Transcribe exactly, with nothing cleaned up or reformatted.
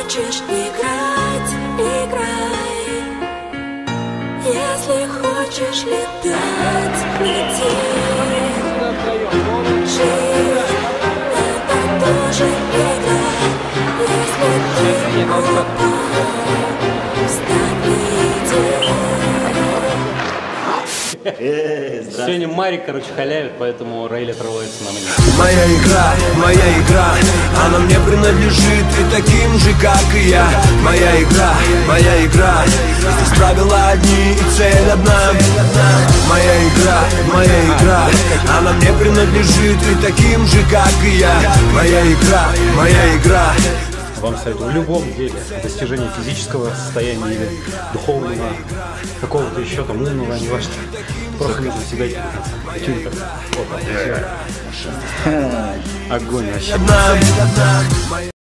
хочешь играть, играй. Если хочешь летать, лети. Жизнь — это тоже игра. Если ты упал, встань, иди. Сегодня Марик, короче, халявит, поэтому Рейли проводится на мне. Моя игра, моя игра, она мне принадлежит и таким же, как и я. Моя игра, моя игра, здесь правила одни и цель одна. Моя игра, моя игра, она мне принадлежит и таким же, как и я. Моя игра, моя игра. Вам советую в любом деле достижения физического состояния или духовного, какого-то еще там умного, не важно. Просто нужно всегда идти до конца. Вот, огонь вообще.